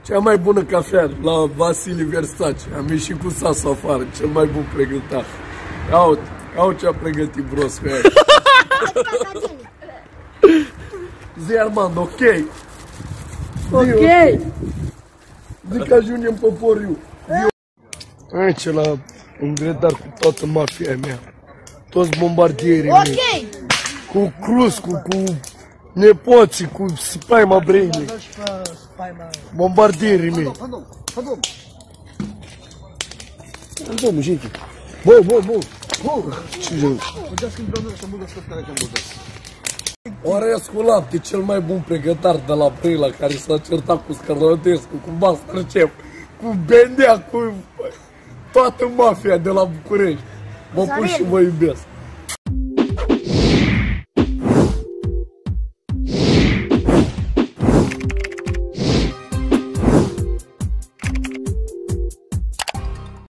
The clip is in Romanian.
Cea mai bună cafea la Vasile Versace. Am ieșit cu sasul afară, cel mai bun pregătit. Au ce a pregătit bros cu aia. Zi, Armand, ok? Ok. Zic că ajungem pe Poriu. Aici la un grădar cu toată mafia mea. Toți bombardierii mei. Cu Cruz, cu nepoții, cu spaima Braille. Bombardierii mei. Domnul, gente. Bă. Ce joc? Orescu Lapte, cel mai bun pregătar de la Brăila, care s-a certat cu Scarlătescu, cu Masterchef, cu Bendea, cu toată mafia de la București. Vă pun și vă iubesc.